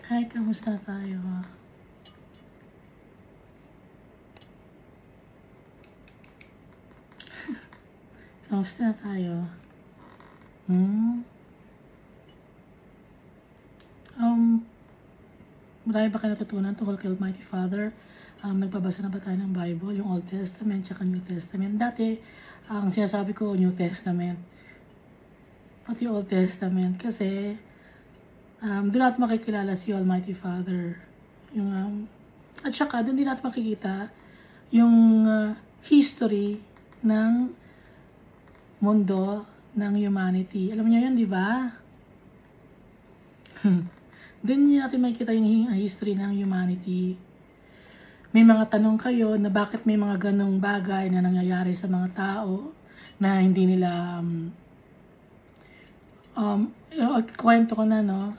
Hi, kamusta tayo? Kamusta tayo? Marami ba kayo natutunan tungkol kay Almighty Father? Nagbabasa na ba tayo ng Bible, yung Old Testament, tsaka New Testament? Dati, ang sinasabi ko, New Testament. Pati Old Testament, kasi doon natin makikilala si Almighty Father. At saka, doon din natin makikita yung history ng mundo ng humanity. Alam niyo yun, di ba? Doon natin makikita yung history ng humanity. May mga tanong kayo na bakit may mga ganong bagay na nangyayari sa mga tao na hindi nila kwento ko na, no?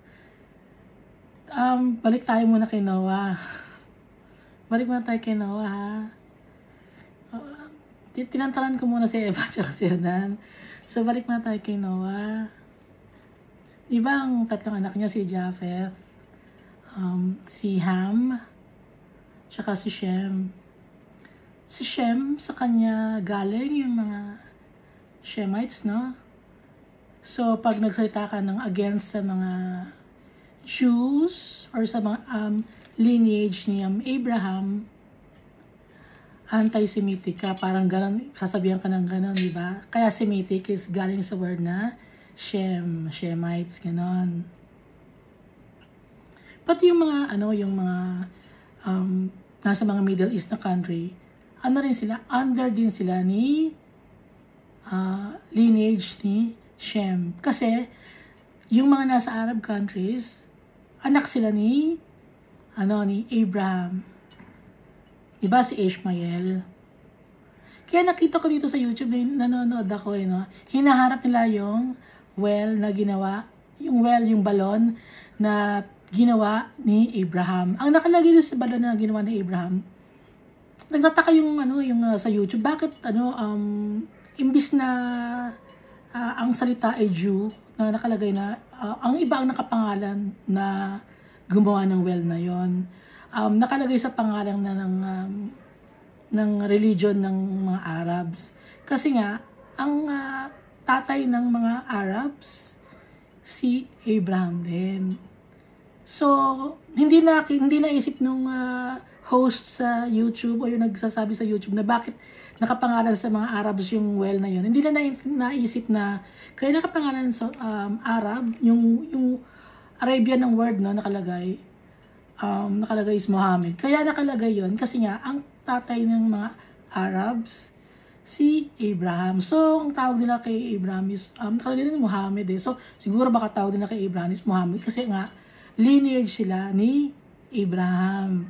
Balik tayo muna kay Noah. Balik muna tayo kay Noah, ha? Tinantalan ko muna si Eva at si Adan. So, balik muna tayo kay Noah. Diba ang tatlong anak niya, si Japheth, si Ham, tsaka si Shem. Si Shem, sa kanya galing yung mga Shemites, no? So, pag nagsalita ka ng against sa mga Jews or sa mga lineage ni Abraham, anti-Semitic ka, parang gano'n, sasabihan ka ng gano'n, di ba? Kaya Semitic is galing sa word na Shem, Shemites, gano'n. Pati yung mga, nasa mga Middle East na country, rin sila, under din sila ni lineage ni Shem. Kasi, yung mga nasa Arab countries, anak sila ni Abraham. Diba si Ishmael? Kaya nakita ko dito sa YouTube, nanonood ako, hinaharap nila yung well na ginawa, yung balon na ginawa ni Abraham. Ang nakalagay dito sa balon na ginawa ni Abraham, nagtataka yung sa YouTube, bakit imbis na ang salita ay Jew, na nakalagay na ang iba ang nakapangalan na gumawa ng well na yon. Nakalagay sa pangalan na ng religion ng mga Arabs. Kasi nga, ang tatay ng mga Arabs, si Abraham din. So, hindi naisip nung host sa YouTube o yung nagsasabi sa YouTube na bakit nakapangalan sa mga Arabs yung well na yun. Hindi na naisip na kaya nakapangalan sa Arab, yung Arabian ng word, no, nakalagay is Muhammad. Kaya nakalagay yun kasi nga ang tatay ng mga Arabs, si Abraham. So, ang tawag nila kay Abraham is, nakalagay din Muhammad eh. So, siguro baka tawag nila kay Abraham is Muhammad kasi nga, lineage sila ni Abraham.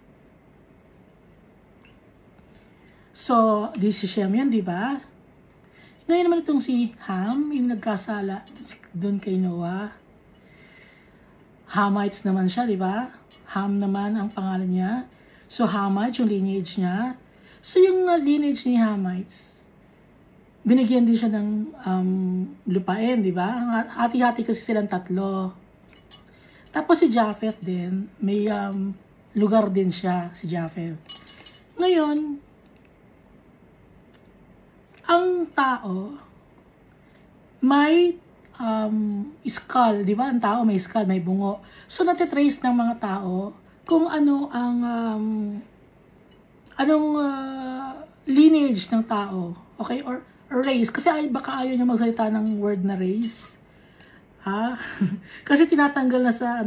So, this is Shem yun, di ba? Ngayon naman itong si Ham, yung nagkasala doon kay Noah. Hamites naman siya, di ba? Ham naman ang pangalan niya. So, Hamites, yung lineage niya. So, yung lineage ni Hamites, binigyan din siya ng lupain, di ba? Hati-hati kasi silang tatlo. Tapos si Japheth din, may lugar din siya, si Japheth. Ngayon, ang tao, may skull, di ba? Ang tao may skull, may bungo. So, natitrace ng mga tao kung ano ang lineage ng tao. Okay? Or race. Kasi baka ayaw niya magsalita ng word na race. Ha? Kasi tinatanggal na sa,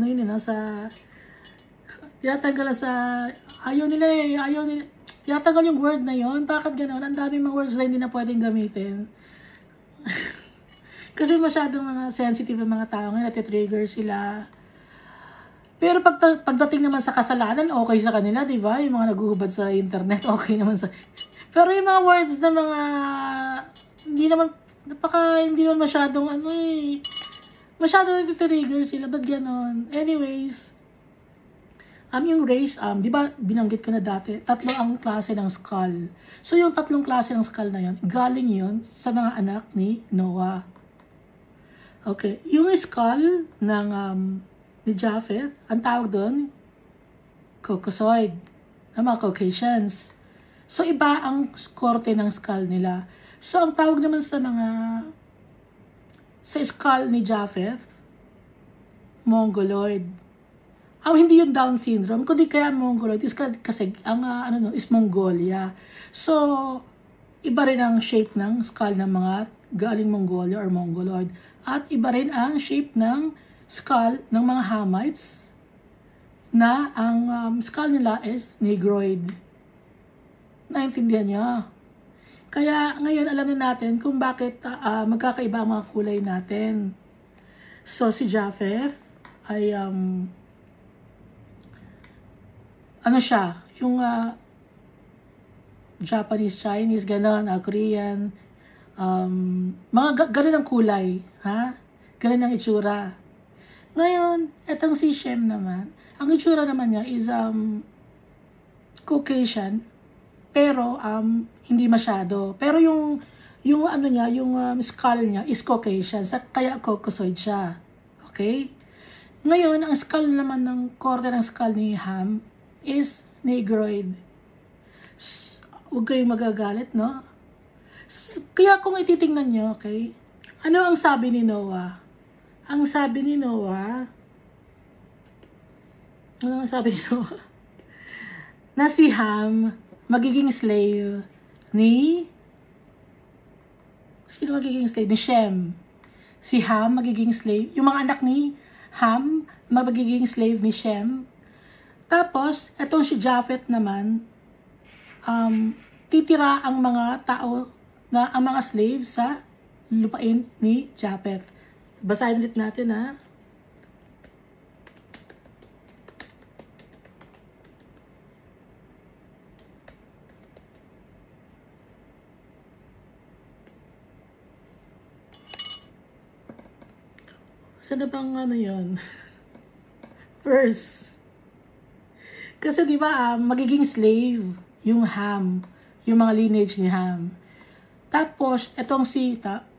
ayaw nila, tinatanggal yung word na yon. Bakit gano'n? Ang dami mga words na hindi na pwedeng gamitin. Kasi masyadong mga sensitive ang mga tao ngayon, natitrigger sila. Pero pagdating naman sa kasalanan, okay sa kanila, di ba? Yung mga naguhubad sa internet, okay naman sa... Pero yung mga words na mga... Hindi naman masyadong masyadong natitrigger sila. Ba't ganon? Anyways, yung race, di ba binanggit ko na dati, tatlo ang klase ng skull. So yung tatlong klase ng skull na yun, galing yun sa mga anak ni Noah. Okay, yung skull ng ni Japheth, ang tawag doon, Caucasoid, ng mga Caucasians. So, iba ang korte ng skull nila. So, ang tawag naman sa skull ni Japheth, Mongoloid. Hindi yung Down syndrome, kundi kaya Mongoloid is kasi ang is Mongolia. So, iba rin ang shape ng skull ng mga galing Mongolia or Mongoloid. At iba rin ang shape ng skull ng mga Hamites na ang skull nila is Negroid. Naintindihan niya? Kaya ngayon alam na natin kung bakit magkakaiba ang mga kulay natin. So, si Japheth ay siya, yung Japanese, Chinese, ganon, Korean, mga ganon ang kulay, ha? Ganon ang itsura. Ngayon, etong si Shem naman, ang itsura naman niya is Caucasian, pero hindi masyado. Pero yung skull niya is Caucasian, kaya Caucasoid siya. Okay? Ngayon, ang skull naman ng korte ng skull ni Ham is Negroid. Huwag kayong magagalit, no? Kaya kung ititingnan nyo, okay? Ano ang sabi ni Noah? Ang sabi ni Noah, na si Ham magiging slave ni Shem. Si Ham magiging slave, yung mga anak ni Ham magiging slave ni Shem. Tapos, etong si Japheth naman, titira ang mga tao na ang mga slaves sa lupain ni Japheth. Basahin ulit natin, ha. Saan na bang yun? Verse. Kasi di ba magiging slave yung Ham, yung mga lineage ni Ham. Tapos itong si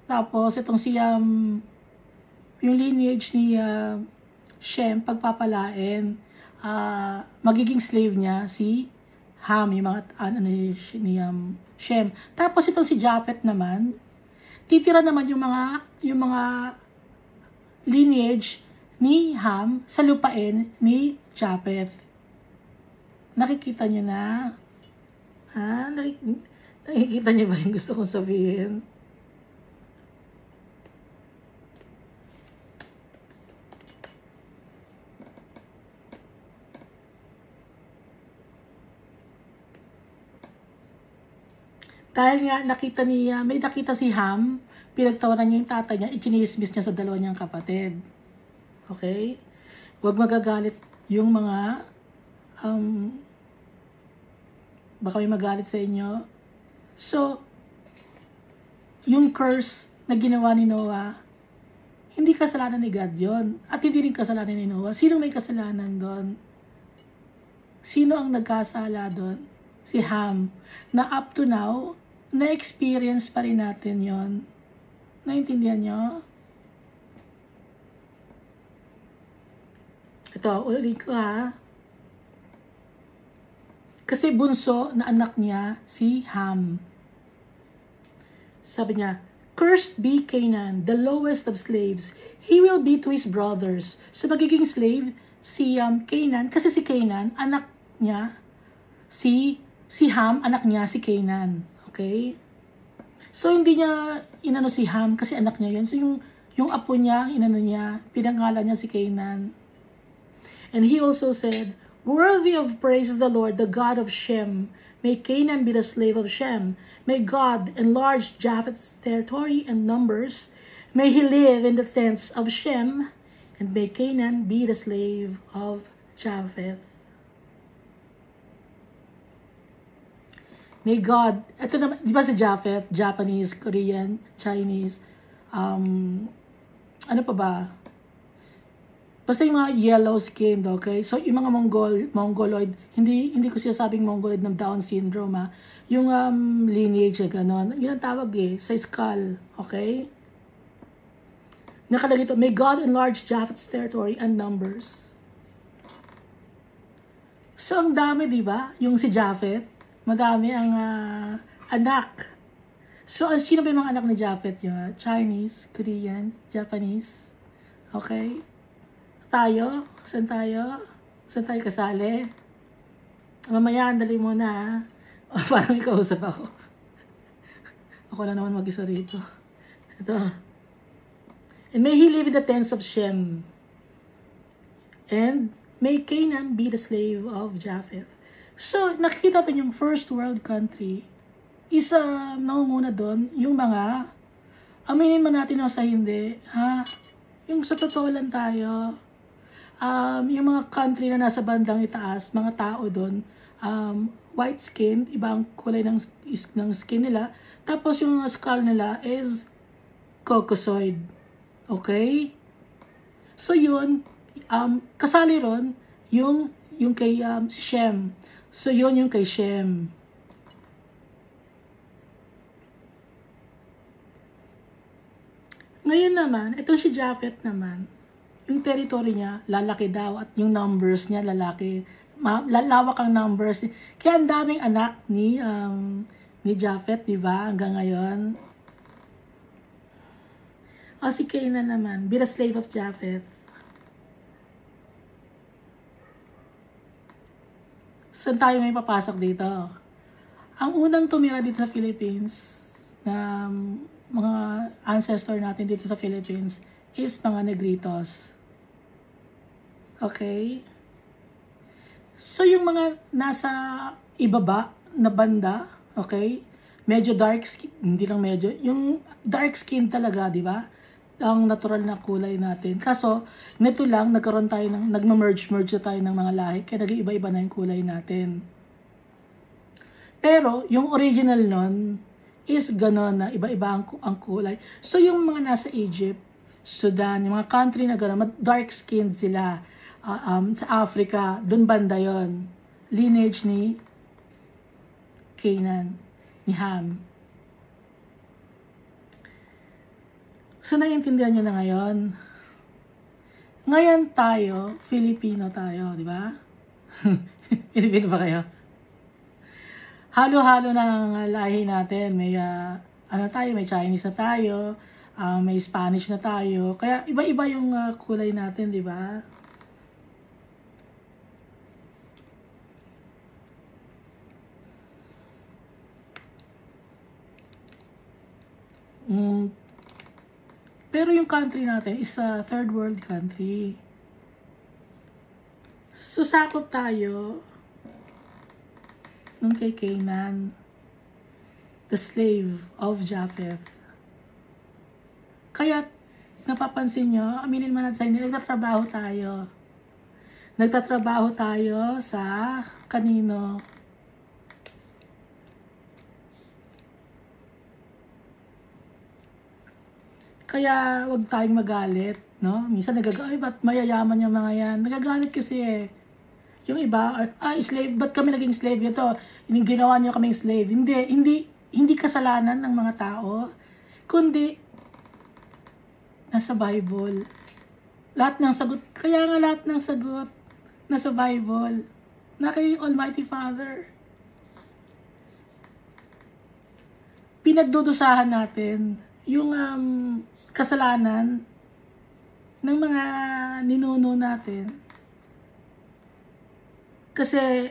yung lineage ni Shem pagpapalain, magiging slave niya si Ham, yung mga ni Shem. Tapos itong si Japheth naman, titira naman yung mga lineage ni Ham sa lupain ni Japheth. Nakikita niyo na? Ha? Nakikita niyo ba yung gusto kong sabihin? Dahil nga may nakita si Ham, pinagtawanan niya yung tatay niya, ichinismis niya sa dalawa niyang kapatid. Okay? Huwag magagalit yung mga baka may magalit sa inyo. So, yung curse na ginawa ni Noah, hindi kasalanan ni God yun. At hindi rin kasalanan ni Noah. Sino may kasalanan doon? Sino ang nagkasala doon? Si Ham. Na up to now, na-experience pa rin natin yon. Naintindihan nyo? Ito, ulit ko, ha. Kasi bunso na anak niya si Ham. Sabi niya, "Cursed be Canaan, the lowest of slaves. He will be to his brothers." So magiging slave si Canaan, kasi si Canaan, anak niya, si Ham, anak niya si Canaan. Okay? So hindi niya inano si Ham kasi anak niya yun. So yung apo niya, pinangalan niya si Canaan. And he also said, "Worthy of praise is the Lord, the God of Shem. May Canaan be the slave of Shem. May God enlarge Japheth's territory and numbers. May he live in the tents of Shem. And may Canaan be the slave of Japheth." May God, ito naman, di ba si Japheth, Japanese, Korean, Chinese, ano pa ba? Basta yung mga yellow skin, okay? So, yung mga Mongoloid, hindi ko sinasabing Mongoloid ng Down syndrome, ha? Yung lineage na gano'n, yun ang tawag sa skull, okay? Nakalagay ito, may God enlarge Japheth's territory and numbers. So, ang dami, di ba? Yung si Japheth, madami ang anak. So, sino ba yung mga anak ni Japheth? Yung Chinese, Korean, Japanese. Okay? Tayo? Saan tayo? Saan tayo kasali? Mamaya, andali muna ha. O, parang may kausap ako. Ako na naman mag-isa rito. Ito. And may he live in the tents of Shem. And may Canaan be the slave of Japheth. So, nakikita natin yung first world country. Isa nangunguna doon, yung mga, aminin man natin o sa hindi, ha? Yung sa totoo lang tayo, yung mga country na nasa bandang itaas, mga tao doon, white skin, ibang kulay ng skin nila, tapos yung skull nila is Caucasoid. Okay? So yun, kasali ron yung kay Shem. So yun yung kay Shem. Ngayon naman, itong si Japheth naman, yung territory niya, lalaki daw at yung numbers niya, lalaki. Lalawak ang numbers. Kaya ang daming anak ni Japheth, di ba? Hanggang ngayon. O si Canaan naman, be the slave of Japheth. Saan tayo ngayon papasok dito? Ang unang tumira dito sa Philippines, na mga ancestor natin dito sa Philippines, is mga Negritos. Okay? So yung mga nasa ibaba na banda, okay? Medyo dark skin, hindi lang medyo, yung dark skin talaga, di ba? Ang natural na kulay natin. Kaso, nito lang, nagkaroon tayo ng, nag-merge tayo ng mga lahi, kaya nag-iiba-iba na yung kulay natin. Pero, yung original nun, is gano'n na iba-iba ang kulay. So, yung mga nasa Egypt, Sudan, yung mga country na gano'n, dark-skinned sila. Sa Africa, dun banda yon, lineage ni Canaan, ni Ham. So, naiintindihan nyo na ngayon. Ngayon tayo, Filipino tayo, di ba? Filipino ba kayo? Halo-halo na ang lahi natin. May, may Chinese na tayo, may Spanish na tayo. Kaya, iba-iba yung kulay natin, di ba? Pero yung country natin is a third world country. Susakop tayo nung kay Canaan, the slave of Japheth. Kaya napapansin nyo, aminin man natin sa inyo, nagtatrabaho tayo. Nagtatrabaho tayo sa kanino? Kaya wag tayong magalit, no? Minsan ay ba't mayayaman yung mga yan? Nagagalit kasi eh. Yung iba, slave, ba't kami naging slave? Ito, ginawa niyo kaming slave. Hindi kasalanan ng mga tao, kundi nasa Bible. Lahat ng sagot, kaya nga lahat ng sagot nasa Bible. Na kay Almighty Father. Pinagdudusahan natin yung kasalanan ng mga ninuno natin. Kasi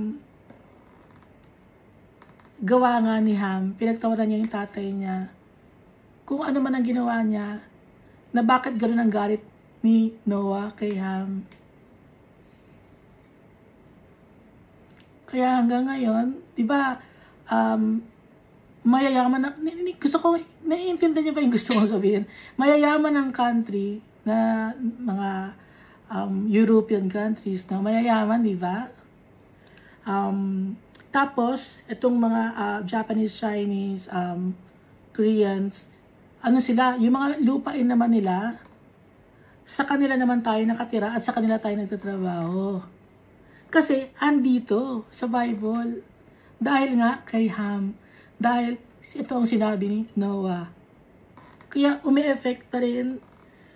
gawa nga ni Ham, pinagtawanan niya yung tatay niya. Kung ano man ang ginawa niya, na bakit gano'n ang galit ni Noah kay Ham. Kaya hanggang ngayon, di ba, mayayaman na, gusto ko, naiintindihan niyo ba yung gusto kong sabihin? Mayayaman ng country na mga European countries, no? Mayayaman, di ba? Tapos, itong mga Japanese, Chinese, Koreans, ano sila, yung mga lupain naman nila, sa kanila naman tayo nakatira at sa kanila tayo nagtatrabaho. Kasi, andito sa Bible, dahil nga kay Ham, dahil ito ang sinabi ni Noah. Kaya umi-effect pa rin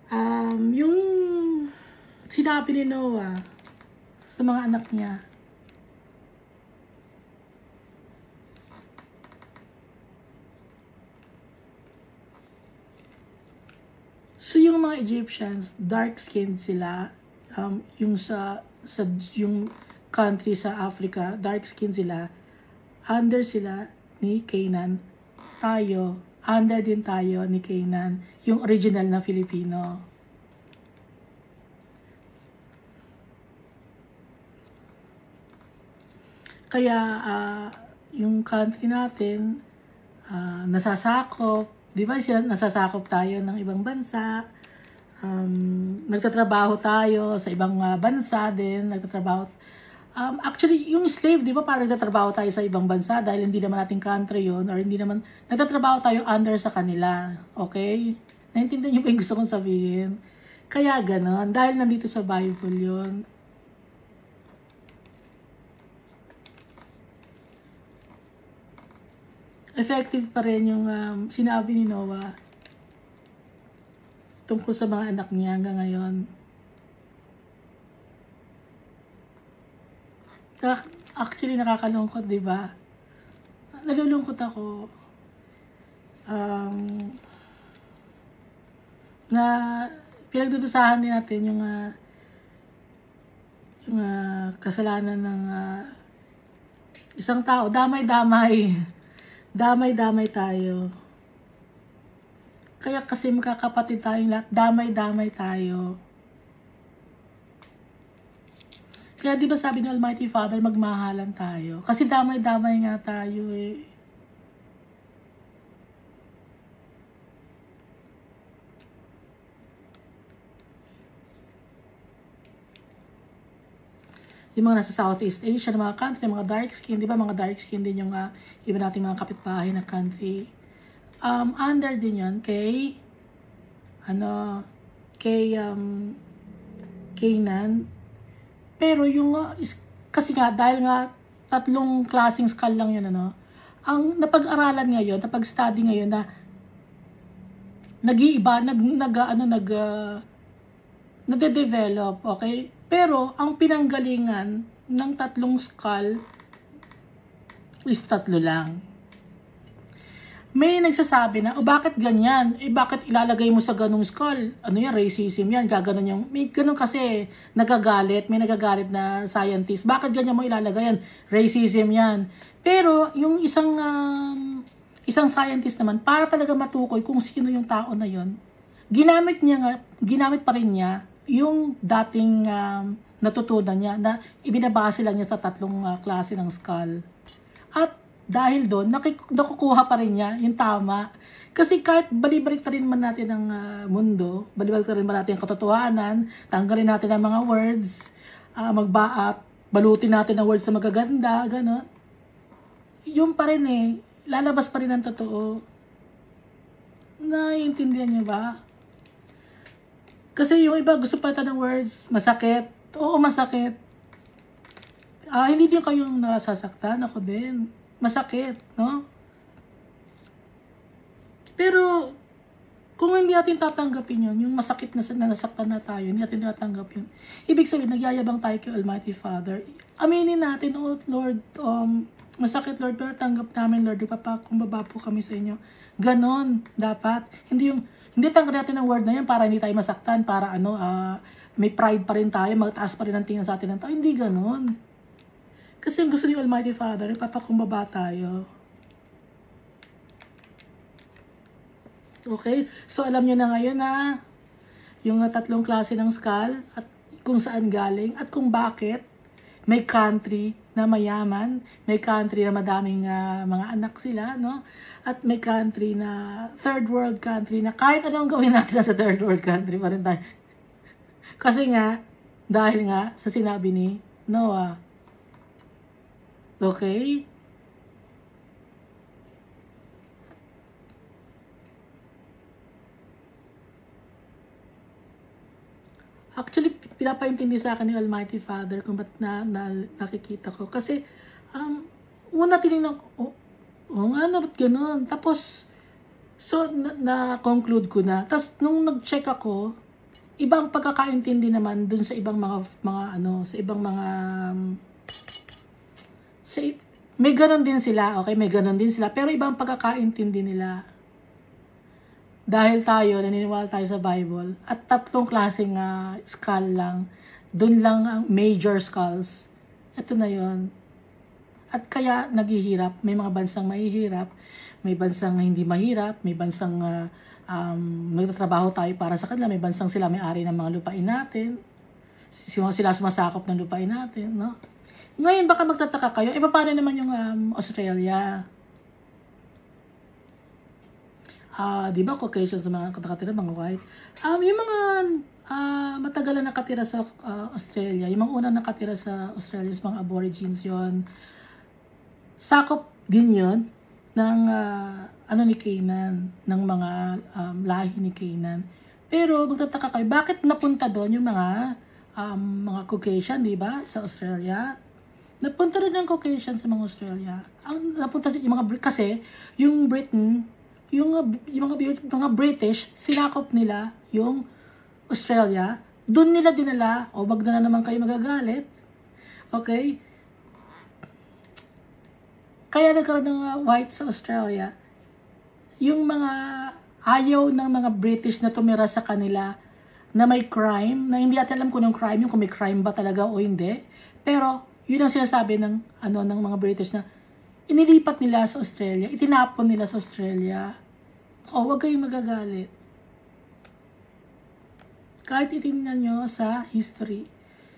Yung sinabi ni Noah sa mga anak niya, so yung mga Egyptians, dark-skinned sila, yung yung country sa Africa, dark-skinned sila, under sila ni Canaan, tayo, under din tayo ni Canaan, yung original na Filipino. Kaya, yung country natin, nasasakop, di ba nasasakop tayo ng ibang bansa, nagtatrabaho tayo sa ibang bansa din, nagtatrabaho. Actually, yung slave, di ba parang nagtatrabaho tayo sa ibang bansa dahil hindi naman nating country yun, or hindi naman, nagtatrabaho tayo under sa kanila, okay? Naintindihan niyo pa yung gusto kong sabihin? Kaya ganon, dahil nandito sa Bible yun. Effective pa rin yung sinabi ni Noah tungkol sa mga anak niya hanggang ngayon. Actually, nakakalungkot, di ba? Nalulungkot ako na pinagdudusahan din natin yung kasalanan ng isang tao. Damay-damay tayo. Kaya kasi magkakapatid tayong lahat, damay-damay tayo. Kaya di ba sabi ng Almighty Father, magmahalan tayo? Kasi damay-damay nga tayo eh. Yung mga nasa Southeast Asia, mga country, mga dark skin, di ba mga dark skin din yung iba nating mga kapitbahay na country. Under din yun kay Canaan. Pero yung kasi nga dahil nga tatlong klaseng skull lang yun, ang napag-aralan ngayon, napag-study ngayon na nag-iiba, nade-develop, okay? Pero ang pinanggalingan ng tatlong skull is tatlo lang. May nagsasabi na, bakit ganyan? Bakit ilalagay mo sa ganung skull? Ano yan, racism yan, gaganon yung, may ganun kasi, may nagagalit na scientist. Bakit ganyan mo ilalagay yan? Racism yan. Pero, yung isang scientist naman, para talaga matukoy kung sino yung tao na yon, ginamit pa rin niya yung dating natutunan niya na ibinabase lang niya sa tatlong klase ng skull. At dahil doon, nakukuha pa rin niya yung tama. Kasi kahit balibalik rin man natin ang mundo, balibalik rin man natin ang katotohanan, tanggalin natin ang mga words, balutin natin ang words sa magaganda, gano'n. Yung pa rin lalabas pa rin ang totoo. Naiintindihan niyo ba? Kasi yung iba gusto palitan ng words, masakit. Oo, masakit. Hindi din kayong nasasaktan, ako din. Masakit, no? Pero, kung hindi natin tatanggapin yun, yung masakit na nasaktan na tayo, hindi natin tatanggap yun. Ibig sabihin, nagyayabang tayo kay Almighty Father. Aminin natin, oh Lord, masakit Lord, pero tanggap namin Lord, ipapakumbaba po kami sa inyo. Ganon, dapat. Hindi tanggap natin ang word na yan para hindi tayo masaktan, para may pride pa rin tayo, magtaas pa rin ang tingin sa atin ng tao. Hindi ganon. Kasi ang gusto ni Almighty Father, ipapakumbaba tayo. Okay? So, alam nyo na ngayon na yung tatlong klase ng skull at kung saan galing at kung bakit may country na mayaman, may country na madaming mga anak sila, no? At may country na third world country na kahit anong gawin natin sa third world country pa rin tayo. Kasi nga, dahil nga sa sinabi ni Noah. Okay? Actually, pinapaintindi sa akin ni Almighty Father kung ba't nakikita ko. Kasi, una tinignan ko, nga na, ba't ganun? Tapos, so, na-conclude ko na. Tapos, nung nag-check ako, ibang pagkakaintindi naman dun sa ibang mga ano, sa ibang mga may ganon din sila, okay? May ganon din sila, pero ibang pagkakaintindi nila. Dahil tayo, naniniwala tayo sa Bible, at 3 klaseng skull lang, dun lang ang major skulls. Ito na yon. At kaya naghihirap, may mga bansang mahihirap, may bansang hindi mahirap, may bansang nagtatrabaho tayo para sa kanila, may bansang sila may-ari ng mga lupain natin, sila sumasakop ng lupain natin, no? Ngayon, baka magtataka kayo, paano naman yung Australia? Di ba Caucasian sa mga nakatira, mga white? Yung mga matagal na nakatira sa Australia, yung mga unang nakatira sa Australia, mga aborigines yon, sakop din yon ng ni Canaan, ng mga lahi ni Canaan. Pero magtataka kayo, bakit napunta doon yung mga Caucasian, di ba, sa Australia? Napunta rin ng Caucasian sa mga Australia. Ang napunta yung mga kasi yung Britain, yung mga British, sinakop nila yung Australia. Doon nila dinala, wag na naman kayo magagalit. Okay? Kaya nagkaroon ng white sa Australia. Yung mga ayaw ng mga British na tumira sa kanila na may crime, na hindi natin alam kung anong crime, yung kung may crime ba talaga o hindi. Pero yun ang sinasabi ng mga British na inilipat nila sa Australia, itinapon nila sa Australia. Wag kayong magagalit. Kahit itingnan nyo sa history.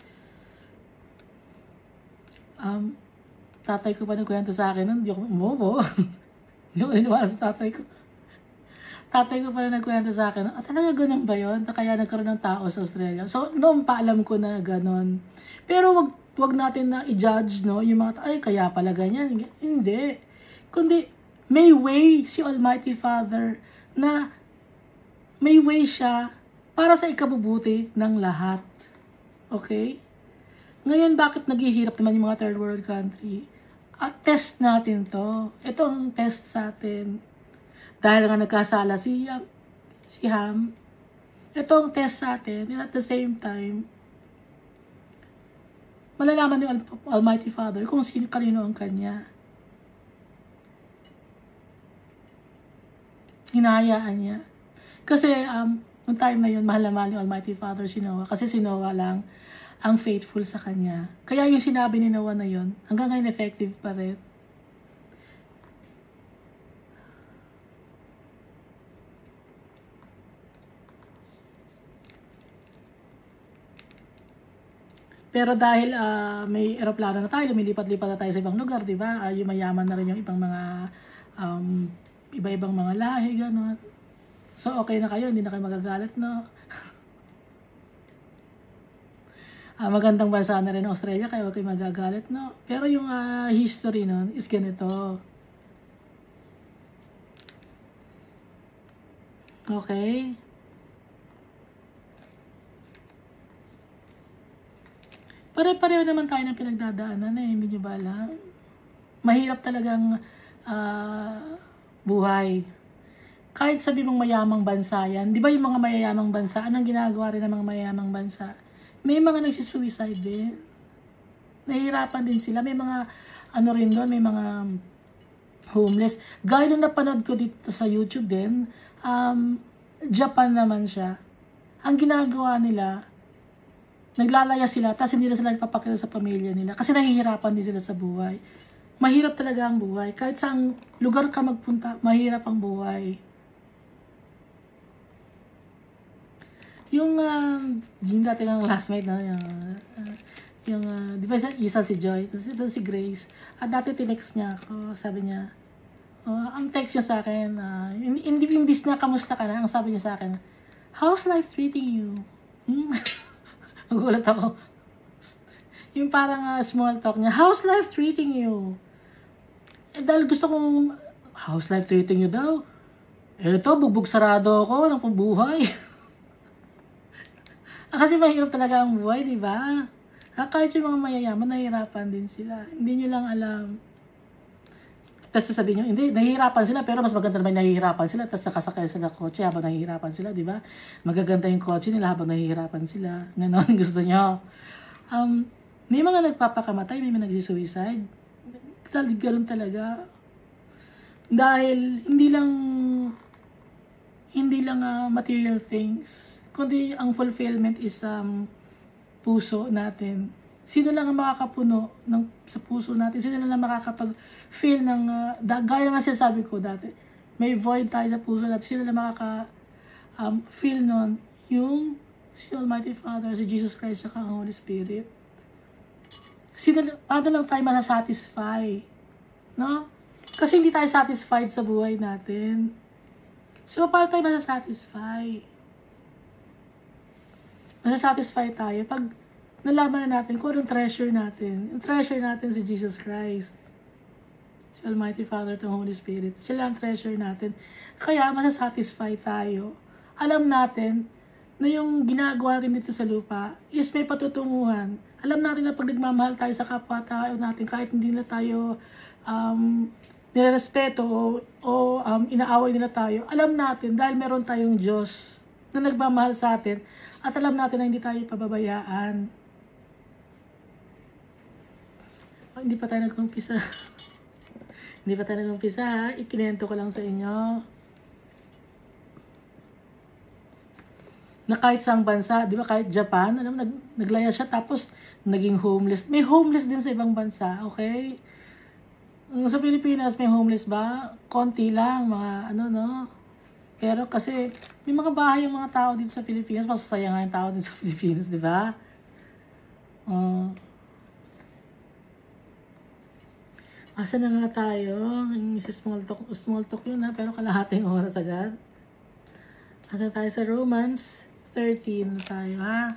Tatay ko pa nagkwento sa akin nun, hindi ako umubo. Hindi ako niniwala sa tatay ko. Tatay ko pala nagkwento sa akin, talaga ganun ba yun? Kaya nagkaroon ng tao sa Australia. So, noon pa alam ko na ganun. Pero wag natin na i-judge, no? Yung mga, kaya pala ganyan. Hindi. Kundi, may way si Almighty Father na may way siya para sa ikabubuti ng lahat. Okay? Ngayon, bakit naghihirap naman yung mga third world country? At test natin to. Ito ang test sa atin. Dahil nga nagkasala si Ham. Ito ang test sa atin. And at the same time, malalaman ni Almighty Father kung kanino ang kanya. Hinahayaan niya. Kasi, noong time na yun, mahal na mahal ni Almighty Father si Noah. Kasi si Noah lang ang faithful sa kanya. Kaya yung sinabi ni Noah na yun, hanggang ngayon effective pa rin. Pero dahil may eroplano na tayo, lumilipat-lipat na tayo sa ibang lugar, di ba? Yumayaman na rin yung ibang mga iba-ibang mga lahi, gano'n. So, okay na kayo, hindi na kayo magagalit, no? Magandang bansa na rin Australia, kaya huwag kayo magagalit, no? Pero yung history nun is ganito. Okay? Pare-pareho naman tayo ng pinagdadaanan hindi nyo ba alam? Mahirap talagang buhay. Kahit sabi mong mayamang bansa yan, di ba yung mga mayayamang bansa, anong ginagawa rin ng mga mayayamang bansa? May mga nagsisuicide din. Nahihirapan din sila. May mga, rin doon, may mga homeless. Gaya nung napanood ko dito sa YouTube din, Japan naman siya. Ang ginagawa nila, naglalaya sila, tapos hindi na sila nagpapakita sa pamilya nila. Kasi nahihirapan din sila sa buhay. Mahirap talaga ang buhay. Kahit saang lugar ka magpunta, mahirap ang buhay. Yung dati ng classmate na, di ba isa si Joy, ito si Grace. At dati tinext niya ako, sabi niya, ang text niya sa akin, imbis na kamusta ka na, ang sabi niya sa akin, how's life treating you? Nagulat ako. Yung parang small talk niya, how's life treating you? Dahil gusto kong, how's life treating you daw? Eto, bugbog sarado ako ng pambuhay. Kasi mahirap talaga ang buhay, di ba? Kahit yung mga mayayaman, nahihirapan din sila. Hindi nyo lang alam. Tapos sasabihin nyo, hindi, nahihirapan sila, pero mas maganda naman nahihirapan sila, tapos nakasakay sila sa kotse habang nahihirapan sila, di ba? Magaganda yung kotse nila habang nahihirapan sila. Ganon, gusto nyo. May mga nagpapakamatay, may mga nagsisuicide. Ganoon talaga. Dahil hindi lang material things, kundi ang fulfillment is puso natin. Sino lang ang makakapuno sa puso natin? Sino lang makakapag-feel ng, gaya nga sinasabi ko dati, may void tayo sa puso natin. Sino lang makaka-feel nun? Yung si Almighty Father, si Jesus Christ, at ang Holy Spirit. Paano lang tayo masasatisfy? No? Kasi hindi tayo satisfied sa buhay natin. So, paano tayo masasatisfy? Masasatisfy tayo pag nalaman na natin kung anong treasure natin. Yung treasure natin si Jesus Christ. Si Almighty Father at Holy Spirit. Sila ang treasure natin. Kaya masasatisfy tayo. Alam natin na yung ginagawa natin dito sa lupa is may patutunguhan. Alam natin na pag nagmamahal tayo sa kapwa-tao natin, kahit hindi na tayo nirerespeto o inaaway nila tayo, alam natin dahil meron tayong Diyos na nagmamahal sa atin at alam natin na hindi tayo pababayaan. Hindi pa tayo nag-umpisa. Hindi pa tayo nag-umpisa ha. Ikinento ko lang sa inyo. Na kahit saang bansa, di ba, kahit Japan, alam mo, naglaya siya tapos naging homeless. May homeless din sa ibang bansa, okay? Sa Pilipinas, may homeless ba? Konti lang, mga no? Pero kasi, may mga bahay yung mga tao dito sa Pilipinas, masasaya nga yung tao dito sa Pilipinas, di ba? Asa na nga tayo? Yung small talk yun ha, pero kalahating oras agad. Asa tayo sa Romans 13 na tayo ha.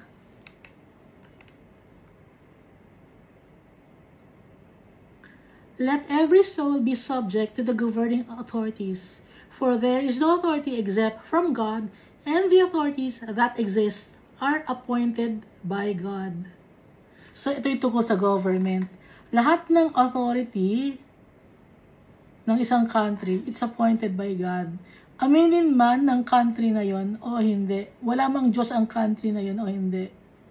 Let every soul be subject to the governing authorities, for there is no authority except from God, and the authorities that exist are appointed by God. So ito yung tungkol sa government. Lahat ng authority ng isang country, it's appointed by God. Aminin man ng country na yon o hindi. Wala mang Diyos ang country na yon o hindi.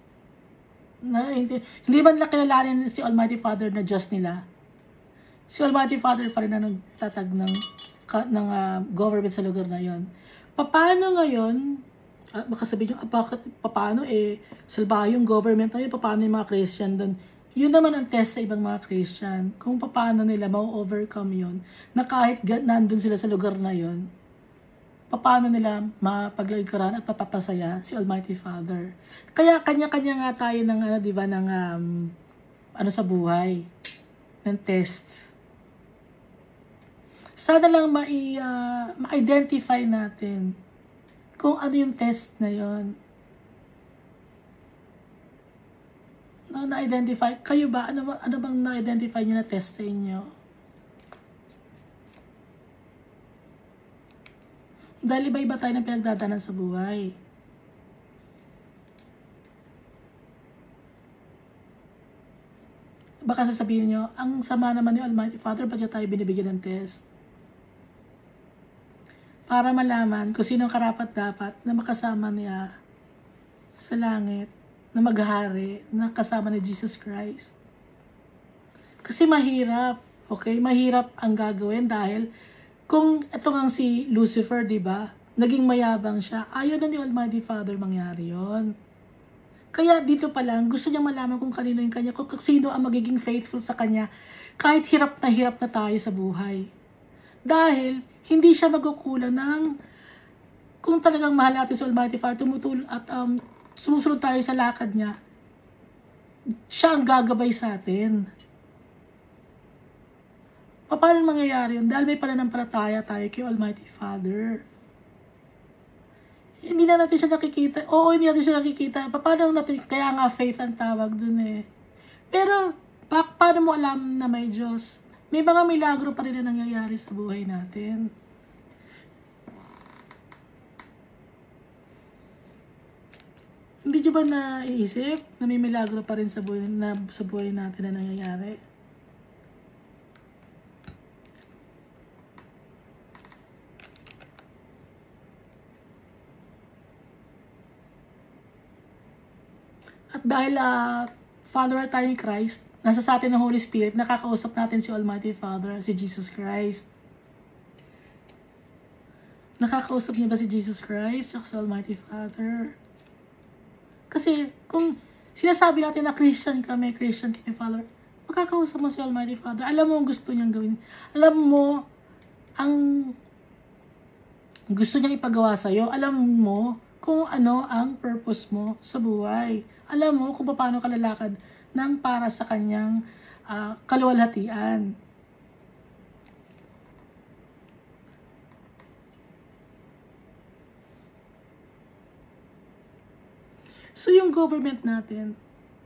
Hindi man lang kilalanin si Almighty Father na Diyos nila. Si Almighty Father pa rin na nagtatag ng government sa lugar na yon. Paano ngayon, baka sabihin nyo, paano salbahe yung government na yun, paano yung mga Christian doon? Yun naman ang test sa ibang mga Christian. Kung paano nila ma-overcome yun, na kahit nandun sila sa lugar na yun, paano nila mapaglagkaran at papapasaya si Almighty Father. Kaya kanya-kanya nga tayo ng, diba, ng, sa buhay, ng test. Sana lang ma-identify natin kung ano yung test na yon. Na-identify, kayo ba? Ano bang na-identify nyo na test sa inyo? Dahil iba-iba tayo ng pinagdadaanan sa buhay. Baka sasabihin nyo, ang sama naman ni Almighty Father, ba't tayo binibigyan ng test? Para malaman kung sino karapat-dapat na makasama niya sa langit, na maghari, na kasama ni Jesus Christ. Kasi mahirap, okay? Mahirap ang gagawin dahil kung ito nga si Lucifer, di ba? Naging mayabang siya. Ayaw na ni Almighty Father mangyari yon. Kaya dito pa lang, gusto niya malaman kung kanino yung kanya, kung sino ang magiging faithful sa kanya, kahit hirap na tayo sa buhay. Dahil, hindi siya magkukulang ng, kung talagang mahal natin sa Almighty Father, tumutulong at sumusunod tayo sa lakad niya, siya ang gagabay sa atin. Paano mangyayari yun? Dahil may pananampalataya tayo kay Almighty Father. Hindi na natin siya nakikita. Oo, hindi natin siya nakikita. Paano natin? Kaya nga faith ang tawag dun eh. Pero, paano mo alam na may Diyos? May mga milagro pa rin na nangyayari sa buhay natin. Hindi nyo ba naiisip na may milagro pa rin sa buhay natin na nangyayari? At dahil follower tayo ni Christ, nasa sa atin ng Holy Spirit, nakakausap natin si Almighty Father, si Jesus Christ. Nakakausap niya ba si Jesus Christ at si Almighty Father? Kasi kung sinasabi natin na Christian kami, Father, makakausap mo si Almighty Father. Alam mo ang gusto niyang gawin. Alam mo ang gusto niyang ipagawa sa'yo. Alam mo kung ano ang purpose mo sa buhay. Alam mo kung paano ka lalakad ng para sa kanyang kaluwalhatian. So yung government natin,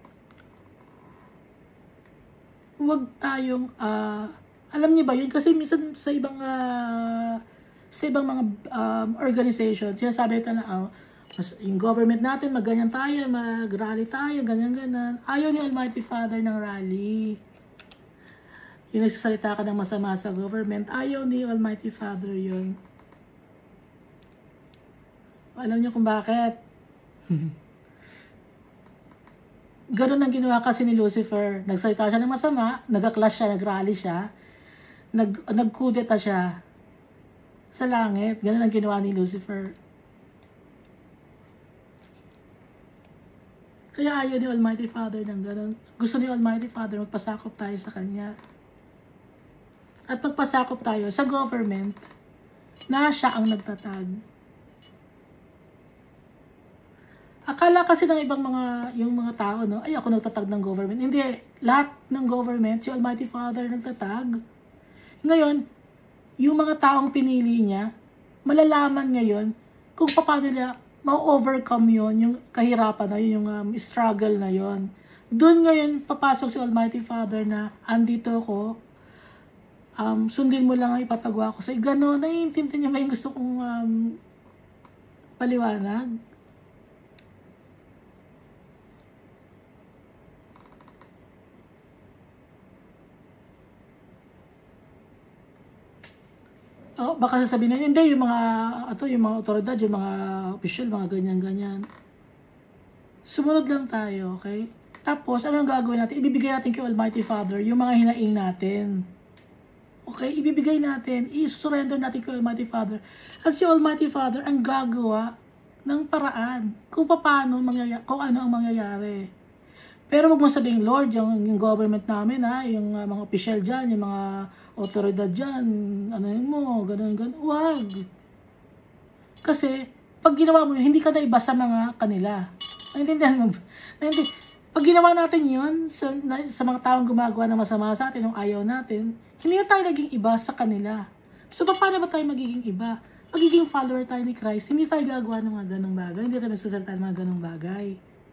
huwag tayong, alam niyo ba yun? Kasi minsan sa ibang mga organization, sinasabi ito na, yung government natin, magganyan tayo, mag-rally tayo, ganyan-ganan. Ayaw ni Almighty Father ng rally. Yung nagsasalita ka ng masama sa government, ayaw ni Almighty Father yun. Alam niyo kung bakit? Ganun ang ginawa kasi ni Lucifer. Nagsalita siya ng masama, nag-clash siya, nag-rally siya, nag-kudeta siya sa langit. Ganun ang ginawa ni Lucifer. Kaya ayaw ni Almighty Father ng ganun. Gusto ni Almighty Father magpasakop tayo sa Kanya. At magpasakop tayo sa government na siya ang nagtatag. Akala kasi ng ibang yung mga tao, no, ay ako nagtatag ng government. Hindi, lahat ng government, si Almighty Father nagtatag. Ngayon, yung mga taong pinili niya, malalaman ngayon kung paano nila ma-overcome yon, yung kahirapan na yun, yung struggle na yon. Doon ngayon, papasok si Almighty Father na, andito ko, sundin mo lang ang ipapagawa ko. So, gano'n, naiintindihan niyo ba yung gusto kong paliwanag? Baka sasabihin na, hindi, yung mga otoridad, yung mga official, mga ganyan-ganyan. Sumunod lang tayo, okay? Tapos, ano ang gagawin natin? Ibibigay natin kay Almighty Father yung mga hinaing natin. Okay? Ibibigay natin, i-surrender natin kay Almighty Father. At si Almighty Father ang gagawa ng paraan kung paano kung ano ang mangyayari. Pero wag mo sabihin, Lord, yung government namin, yung mga official dyan, yung mga otoridad dyan, ano yun mo, ganun. Wag. Kasi, pag ginawa mo yun, hindi ka na iba sa mga kanila. Naintindihan mo? Pag ginawa natin yun, sa mga taong gumagawa ng masama sa atin, yung ayaw natin, hindi na tayo naging iba sa kanila. So, paano ba tayo magiging iba? Magiging follower tayo ni Christ, hindi tayo gagawa ng mga ganong bagay, hindi tayo magsasalita ng mga ganong bagay.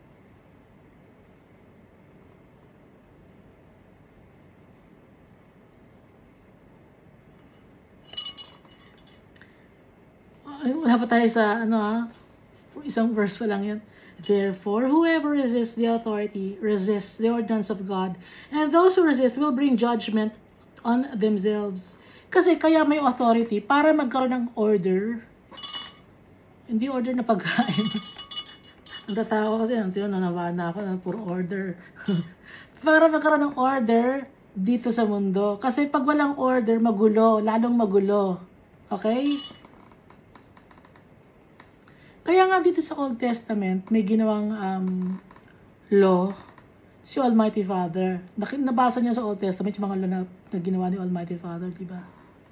Wala pa tayo sa, isang verse pa lang yan. Therefore, whoever resists the authority, resists the ordinance of God, and those who resist will bring judgment on themselves. Kasi kaya may authority para magkaroon ng order. Hindi order na pagkain. Ang tatawa kasi, nanawa na ako na puro order. Para magkaroon ng order dito sa mundo. Kasi pag walang order, magulo, lalong magulo. Okay? Kaya nga dito sa Old Testament, may ginawang law si Almighty Father. Nabasa niyo sa Old Testament yung mga law na ginawa ni Almighty Father, di ba?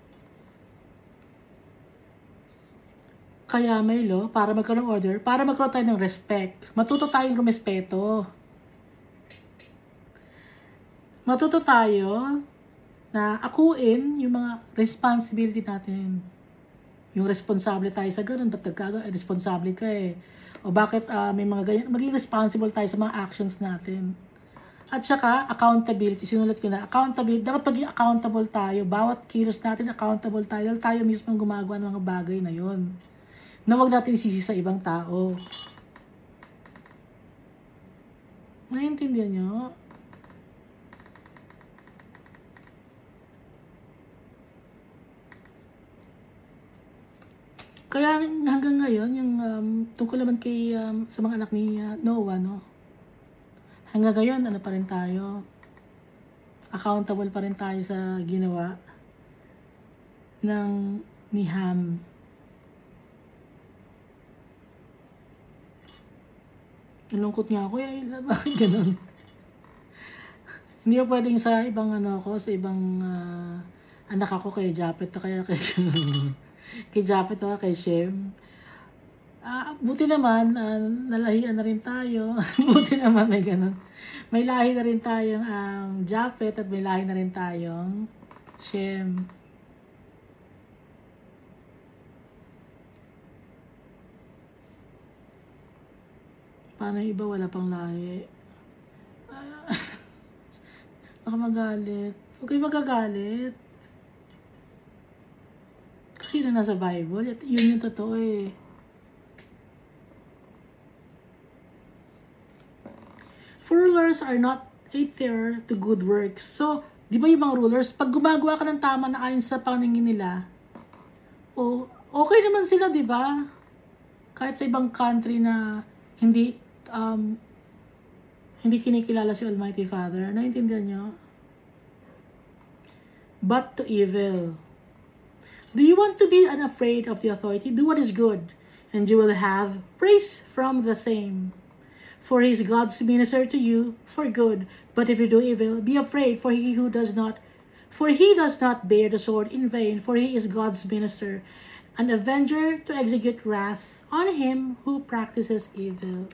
Kaya may law para magkaroon ng order, para magkaroon tayo ng respect. Matuto tayong rumespeto. Matuto tayo na akuin yung mga responsibility natin. Yung responsable tayo sa ganun, ba't responsable ka eh? O bakit may mga ganyan? Maging responsible tayo sa mga actions natin. At saka, accountability. Sinulat ko na, accountability. Dapat maging accountable tayo. Bawat kilos natin, accountable tayo. Dahil tayo mismo ang gumagawa ng mga bagay na yon. Na huwag natin isisi sa ibang tao. Naiintindihan nyo? Kaya hanggang ngayon, yung tungkol naman kay sa mga anak ni Noah, no? hanggang ngayon, ano pa rin tayo? Accountable pa rin tayo sa ginawa ng ni Ham. Nalungkot nga ako, bakit ganun? Hindi ko pwedeng sa ibang sa ibang anak ako kay Japet, kaya kay kay Japet o kay Shem. Buti naman, nalahian na rin tayo. Buti naman may ganun. May lahi na rin tayong Japet at may lahi na rin tayong Shem. Paano yung iba wala pang lahi? Baka magalit. Huwag kayo magagalit. Kasi yun na nasa Bible. At yun yung totoo eh. For rulers are not a terror to good works. So, di ba yung mga rulers, pag gumagawa ka ng tama na ayon sa paningin nila, okay naman sila, di ba? Kahit sa ibang country na hindi kinikilala si Almighty Father. Naintindihan nyo? But to evil. Do you want to be unafraid of the authority? Do what is good, and you will have praise from the same. For he is God's minister to you for good. But if you do evil, be afraid, for he does not bear the sword in vain, for he is God's minister, an avenger to execute wrath on him who practices evil.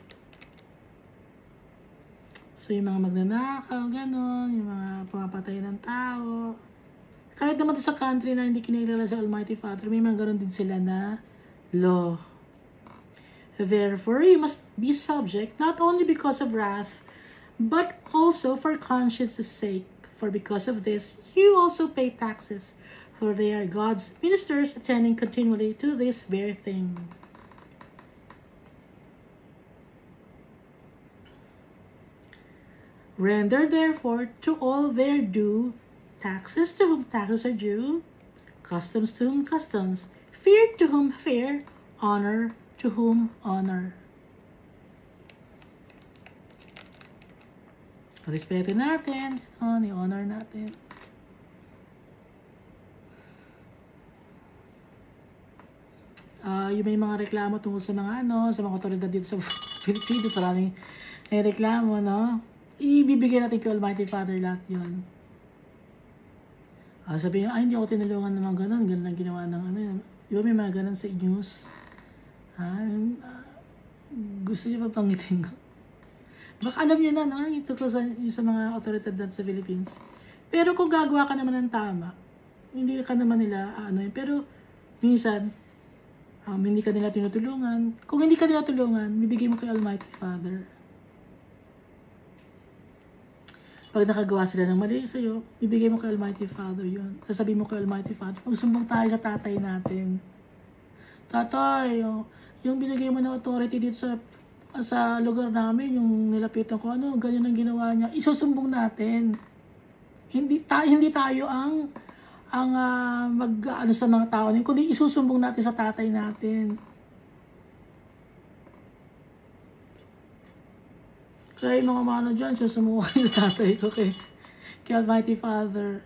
So, yung mga magnanakaw, gano'n, yung mga pumapatay ng tao. Kahit naman sa country na hindi kinilala sa Almighty Father, may mga gano'n din sila na law. Therefore, you must be subject, not only because of wrath, but also for conscience's sake. For because of this, you also pay taxes, for they are God's ministers attending continually to this very thing. Render therefore to all their due, taxes to whom taxes are due, customs to whom customs, fear to whom fear, honor to whom honor. Respeto natin, i-honor natin. Yung may mga reklamo tungkol sa mga sa mga otoridad dito sa Pilipinas, maraming reklamo, no? Ibibigay natin kay Almighty Father lahat yun. Sabihin, hindi ako tinulungan ng mga ganun ang ginawa ng yun. Di ba may mga ganun sa news? Gusto niyo pa pangitin ko? Baka alam niyo na, no? Yung tungkol sa mga otoridad sa Philippines. Pero kung gagawa ka naman ng tama, hindi ka naman nila, pero minsan, hindi ka nila tinutulungan. Kung hindi ka nila tulungan, bibigay mo kay Almighty Father. Pag nakagawa sila ng mali sa'yo, bibigay mo kay Almighty Father yun. Sasabihin mo kay Almighty Father, magsumbong tayo sa tatay natin. Tatay, yung binigay mo ng authority dito sa lugar namin, yung nilapitan ko, ganyan ang ginawa niya, isusumbong natin. Hindi tayo ang sa mga tao, kundi isusumbong natin sa tatay natin. Kaya yung mga mano dyan, susumbong kayo sa tatay ko kay Almighty Father.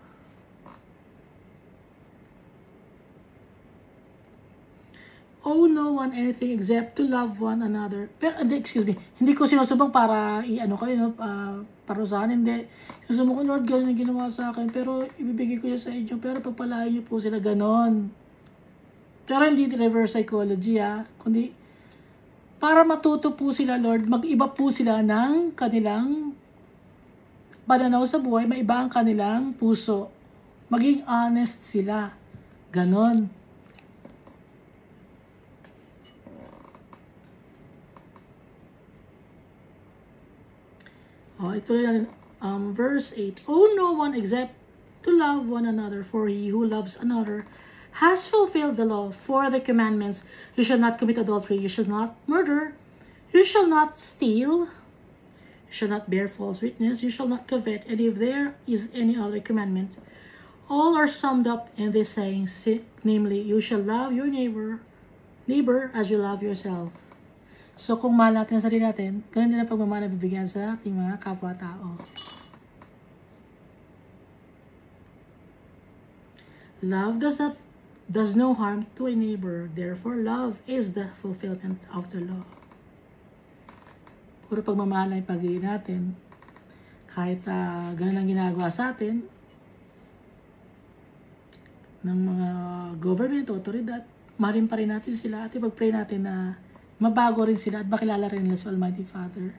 Owe no one anything except to love one another. Pero, hindi ko sinusubong para kayo, parusahan, hindi. Susumbong ko, Lord, gano'n yung ginawa sa akin, pero ibibigay ko siya sa inyo, pero pagpalain niyo po sila gano'n. Pero hindi reverse psychology, kundi para matuto po sila, Lord, mag-iba po sila ng kanilang pananaw sa buhay, maiba ang kanilang puso. Maging honest sila. Ganon. Ito lang, verse 8. Owe no one except to love one another, for he who loves another has fulfilled the law. For the commandments, you shall not commit adultery, you shall not murder, you shall not steal, you shall not bear false witness, you shall not covet, and if there is any other commandment, all are summed up in this saying, namely, you shall love your neighbor as you love yourself. So, kung mahal natin ang sarili natin, ganun din ang pagmamahal na bibigyan sa ating mga kapwa-tao. Love does no harm to a neighbor. Therefore, love is the fulfillment of the law. Puro pagmamahal na ipagiging natin. Kahit ganun ang ginagawa sa atin ng mga government, otoridad, mahalin pa rin natin sila at ipag-pray natin na mabago rin sila at makilala rin nila si Almighty Father.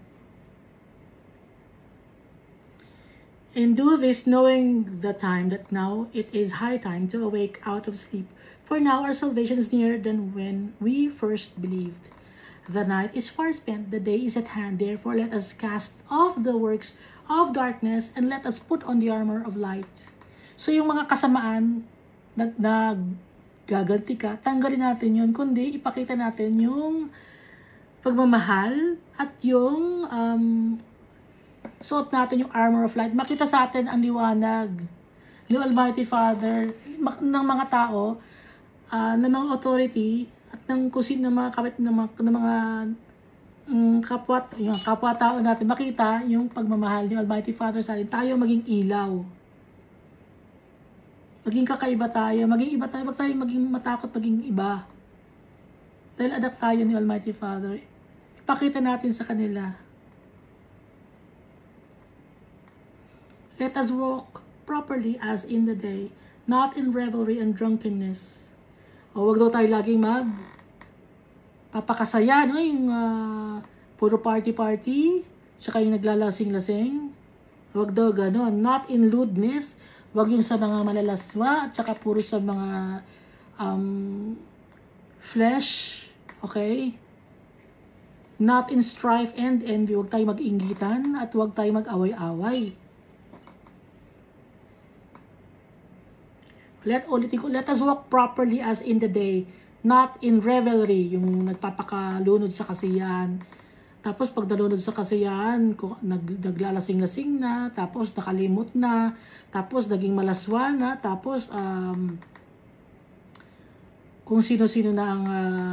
And do this knowing the time that now it is high time to awake out of sleep. For now our salvation is nearer than when we first believed. The night is far spent, the day is at hand. Therefore let us cast off the works of darkness and let us put on the armor of light. So yung mga kasamaan na gaganti ka, tanggalin natin yun, kundi ipakita natin yung pagmamahal at yung suot natin yung armor of light. Makita sa atin ang liwanag ni Almighty Father ng mga tao, ng mga authority at ng kusin ng mga kapit ng mga kapwa-tao natin. Makita yung pagmamahal ni Almighty Father sa atin. Tayo maging ilaw. Maging kakaiba tayo. Maging iba tayo. Huwag tayo maging matakot maging iba. Dahil anak tayo ni Almighty Father. Ipakita natin sa kanila. Let us walk properly as in the day, not in revelry and drunkenness. O wag daw tayo laging papakasaya, no? Yung puro party-party, tsaka yung naglalasing-lasing. Wag daw ganon. Not in lewdness, wag yung sa mga malalaswa, at tsaka puro sa mga flesh. Okay? Not in strife and envy, wag tayo mag-inggitan at wag tayo mag-away-away. Let us walk properly as in the day, not in revelry, yung nagpapakalunod sa kasiyahan. Tapos pag nalunod sa kasiyahan, naglalasing-lasing na, tapos nakalimot na, tapos naging malaswa na, tapos kung sino-sino na ang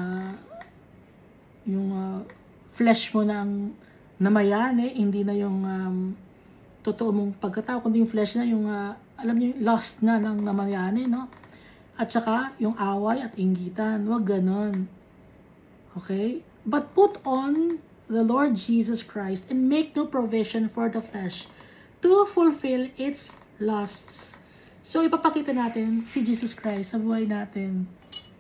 yung flesh mo na ang namayani, hindi na yung totoo mong pagkatao, kundi yung flesh na yung alam niyo, lost na ng namayani, no? At saka, yung away at inggitan. Huwag ganon. Okay? But put on the Lord Jesus Christ and make no provision for the flesh to fulfill its lusts. So, ipapakita natin si Jesus Christ sa buhay natin.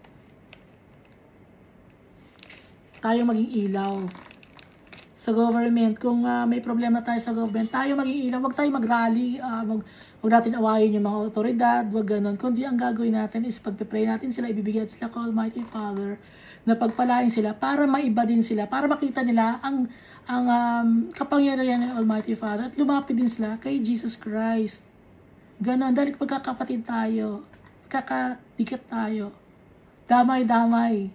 Tayo maging ilaw sa government. Kung may problema tayo sa government, tayo maging ilaw. Huwag tayo mag-rally, huwag natin awayin yung mga otoridad, huwag ganon. Kundi ang gagawin natin is pagpipray natin sila, ibibigay sila kay Almighty Father, na pagpalain sila para maiba din sila, para makita nila ang kapangyarihan ng Almighty Father at lumapit din sila kay Jesus Christ. Ganon, dahil pagkakapatid tayo, kakadikit tayo, damay-damay.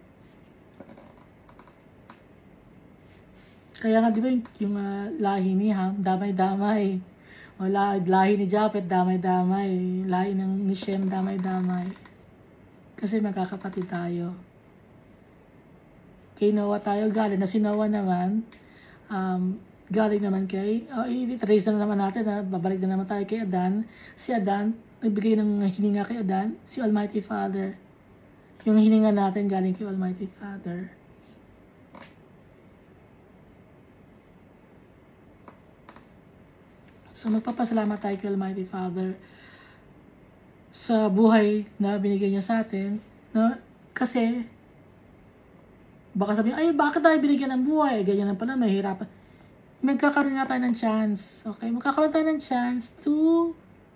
Kaya nga, di ba yung lahi ni Ham, damay-damay. Wala, lahi ni Japet, damay-damay. Lahi ni Shem, damay-damay. Kasi magkakapatid tayo. Kay Noah tayo galing, na si Noah naman, galing naman kay, i-trace na naman natin, babalik na naman tayo kay Adan. Si Adan, nagbigay ng hininga kay Adan, si Almighty Father. Yung hininga natin galing kay Almighty Father. So, magpapasalamat tayo kay Almighty Father sa buhay na binigay niya sa atin. No? Kasi, baka sabihin, ay, bakit tayo binigyan ng buhay? Ganyan lang pala, mahirapan. Magkakaroon nga tayo ng chance. Okay? Magkakaroon tayo ng chance to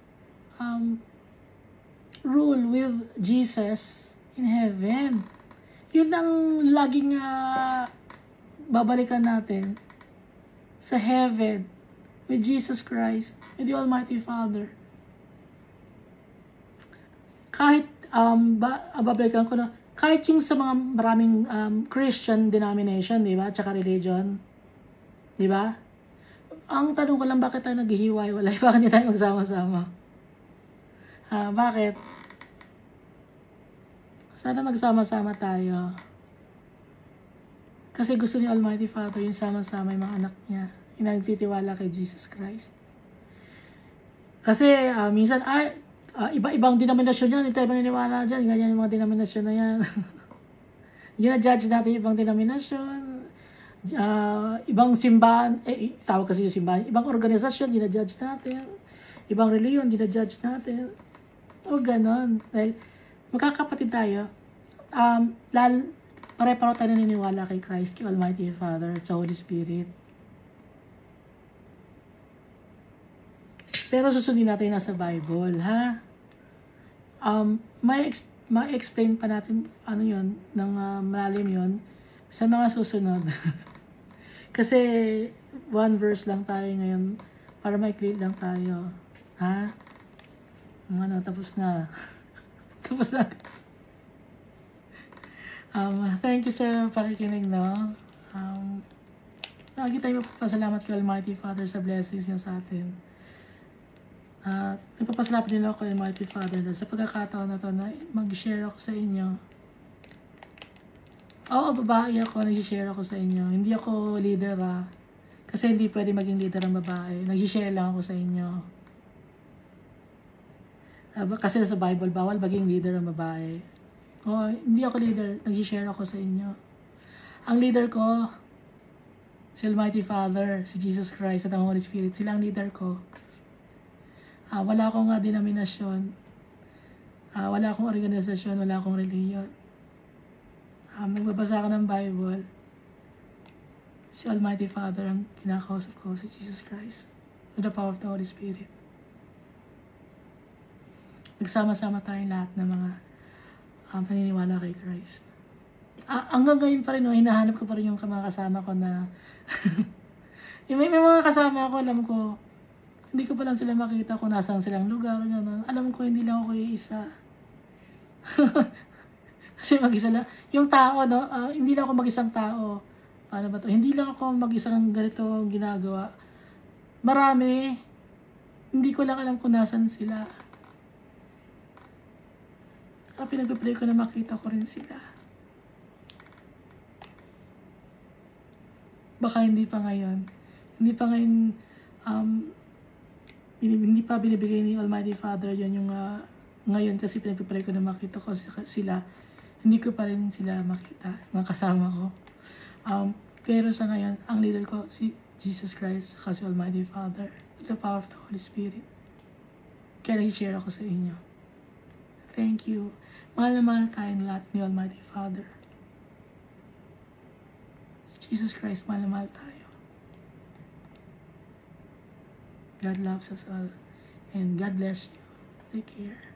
rule with Jesus in heaven. Yun ang laging babalikan natin sa heaven. With Jesus Christ, with the Almighty Father. Kahit, babalikan ko na, kahit yung sa mga maraming Christian denomination, di ba? Tsaka religion. Di ba? Ang tanong ko lang, bakit tayo naghihiwa-hiwalay? Bakit hindi tayo magsama-sama? Bakit? Sana magsama-sama tayo. Kasi gusto ni Almighty Father yung sama-sama yung mga anak niya, yung nagtitiwala kay Jesus Christ. Kasi minsan, iba-ibang denominasyon yan, hindi tayo maniniwala dyan, ganyan yung mga denominasyon na yan. Gina-judge natin yung ibang denominasyon, ibang simbahan, tawag kasi yung simbahan, ibang organisasyon, gina-judge natin, ibang reliyon, gina-judge natin. O ganon. Dahil magkakapatid tayo, pare-pareho tayo naniniwala kay Christ, kay Almighty Father, at sa Holy Spirit. Pero susundin natin nasa Bible, ha? Ma-explain pa natin ano yun, ng malalim yun, sa mga susunod. Kasi, one verse lang tayo ngayon, para ma-clear lang tayo. Ha? Tapos na. Tapos na. Thank you sa pakikinig, no? Lagi tayo magpapasalamat kay Almighty Father sa blessings niya sa atin. Nagpapasalamat din ako kay Almighty Father sa pagkakataon na to na mag-share ako sa inyo. Oo, babae ako, nag-share ako sa inyo. Hindi ako leader, kasi hindi pwede maging leader ang babae. Nag-share lang ako sa inyo. Kasi sa Bible, bawal maging leader ang babae. Hindi ako leader, nag-share ako sa inyo. Ang leader ko, si Almighty Father, si Jesus Christ at ang Holy Spirit, sila ang leader ko. Wala akong denominasyon, wala akong organisasyon, wala akong reliyon. Magbabasa ako ng Bible, si Almighty Father ang kinakausap ko, si Jesus Christ, with the power of the Holy Spirit. Nagsama-sama tayong lahat ng mga paniniwala kay Christ. Hanggang ngayon pa rin, hinahanap ko pa rin yung mga kasama ko na may mga kasama ko, alam ko, hindi ko pa lang sila makita kung nasaan silang lugar. Gano'n. Alam ko, hindi lang ako isa. Kasi mag-isa lang. Yung tao, no? Hindi lang ako mag-isang tao. Paano ba to? Hindi lang ako mag-isang ganito ginagawa. Marami. Hindi ko lang alam kung nasaan sila. Pinagpipray ko na makita ko rin sila. Baka hindi pa ngayon. Hindi pa ngayon, hindi pa binibigay ni Almighty Father yun yung ngayon kasi pinagpipray ko na makita ko sila. Hindi ko pa rin sila makita, mga kasama ko. Pero sa ngayon, ang leader ko si Jesus Christ kasi Almighty Father, the power of the Holy Spirit. Kaya nag-share ako sa inyo. Thank you. Mahal na mahal tayong lahat ni Almighty Father. Jesus Christ, mahal na mahal tayo. God loves us all. And God bless you. Take care.